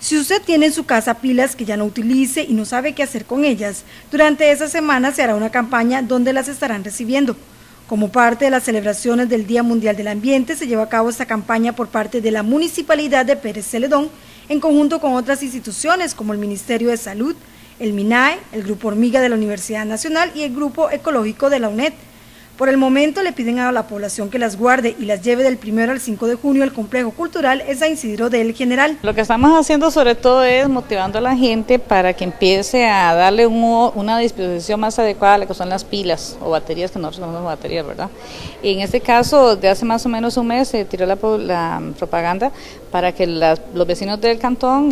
Si usted tiene en su casa pilas que ya no utilice y no sabe qué hacer con ellas, durante esa semana se hará una campaña donde las estarán recibiendo. Como parte de las celebraciones del Día Mundial del Ambiente, se lleva a cabo esta campaña por parte de la Municipalidad de Pérez Celedón, en conjunto con otras instituciones como el Ministerio de Salud, el MINAE, el Grupo Hormiga de la Universidad Nacional y el Grupo Ecológico de la UNED. Por el momento le piden a la población que las guarde y las lleve del 1 al 5 de junio al Complejo Cultural San Isidro del General. Lo que estamos haciendo sobre todo es motivando a la gente para que empiece a darle una disposición más adecuada a lo que son las pilas o baterías, que nosotros llamamos baterías, ¿verdad? Y en este caso, de hace más o menos un mes se tiró la propaganda para que los vecinos del cantón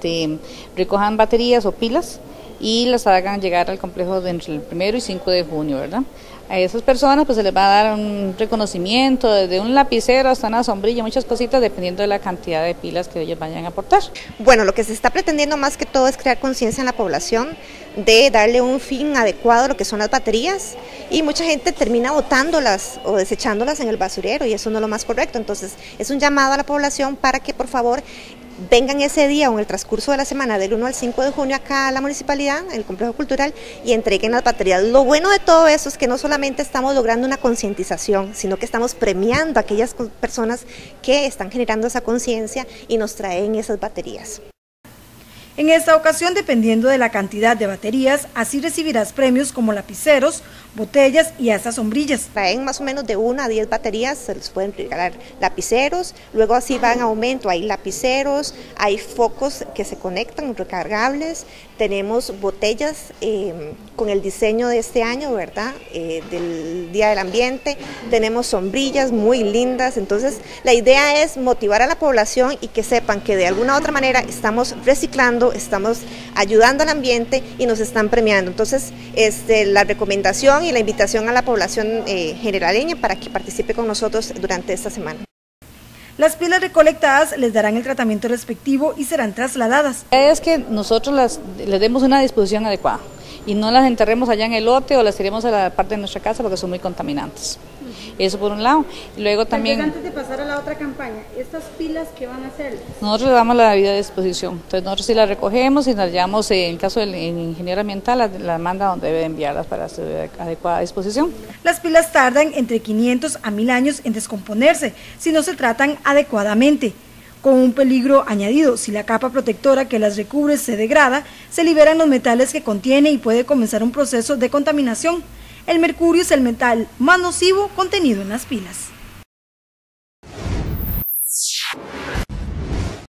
recojan baterías o pilas y las hagan llegar al complejo entre el 1 y 5 de junio, ¿verdad? A esas personas pues se les va a dar un reconocimiento desde un lapicero hasta una sombrilla, muchas cositas dependiendo de la cantidad de pilas que ellos vayan a aportar. Bueno, lo que se está pretendiendo más que todo es crear conciencia en la población de darle un fin adecuado a lo que son las baterías, y mucha gente termina botándolas o desechándolas en el basurero y eso no es lo más correcto. Entonces es un llamado a la población para que por favor vengan ese día o en el transcurso de la semana del 1 al 5 de junio acá a la municipalidad, en el complejo cultural, y entreguen las baterías. Lo bueno de todo eso es que no solamente estamos logrando una concientización, sino que estamos premiando a aquellas personas que están generando esa conciencia y nos traen esas baterías. En esta ocasión, dependiendo de la cantidad de baterías, así recibirás premios como lapiceros, botellas y hasta sombrillas. Traen más o menos de 1 a 10 baterías, se les pueden regalar lapiceros, luego así va en aumento, hay lapiceros, hay focos que se conectan, recargables, tenemos botellas con el diseño de este año, ¿verdad? Del Día del Ambiente, tenemos sombrillas muy lindas. Entonces la idea es motivar a la población y que sepan que de alguna u otra manera estamos reciclando, estamos ayudando al ambiente y nos están premiando. Entonces la recomendación y la invitación a la población generaleña para que participe con nosotros durante esta semana. Las pilas recolectadas les darán el tratamiento respectivo y serán trasladadas. Es que nosotros les demos una disposición adecuada y no las enterremos allá en el lote o las tiremos a la parte de nuestra casa porque son muy contaminantes. Eso por un lado. Y luego también, antes de pasar a la otra campaña, ¿estas pilas qué van a hacer? Nosotros le damos la debida disposición. Entonces nosotros sí las recogemos y las llevamos, en caso del ingeniero ambiental, la manda donde debe enviarlas para su adecuada disposición. Las pilas tardan entre 500 a 1000 años en descomponerse si no se tratan adecuadamente. Con un peligro añadido, si la capa protectora que las recubre se degrada, se liberan los metales que contiene y puede comenzar un proceso de contaminación. El mercurio es el metal más nocivo contenido en las pilas.